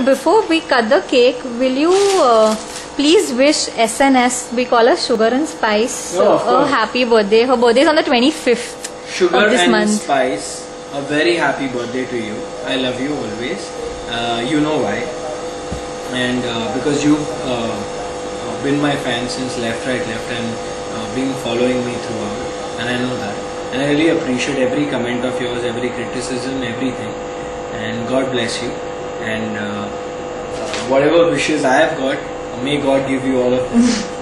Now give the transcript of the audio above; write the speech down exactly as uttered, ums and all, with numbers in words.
before we cut the cake, will you uh, please wish S N S, we call her Sugar and Spice, Oh, of a course. happy birthday. Her birthday is on the twenty-fifth Sugar of this and month. Spice, a very happy birthday to you. I love you always. Uh, you know why. And uh, because you've uh, been my fan since left, right, left, and uh, been following me throughout. And I know that. And I really appreciate every comment of yours, every criticism, everything. And God bless you. And uh, whatever wishes I have got, may God give you all of them.